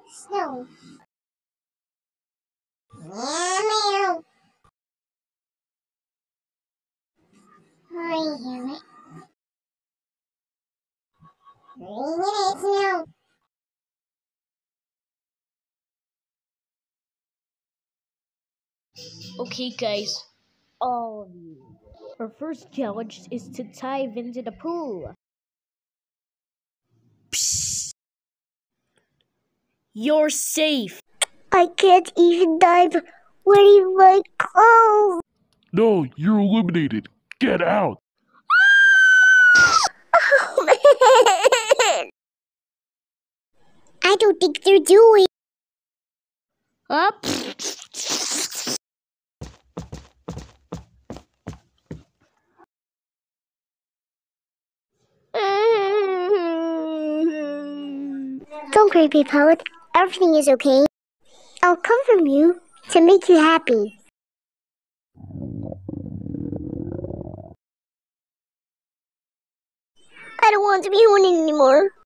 Snow. Meow. I hear it. 3 minutes now. Okay, guys, all of you. Our first challenge is to dive into the pool. Psst. You're safe. I can't even dive wearing my clothes. No, you're eliminated. Get out. I don't think they're doing. Up. Don't cry, Big Poet. Everything is okay. I'll comfort you to make you happy. I don't want to be horny anymore.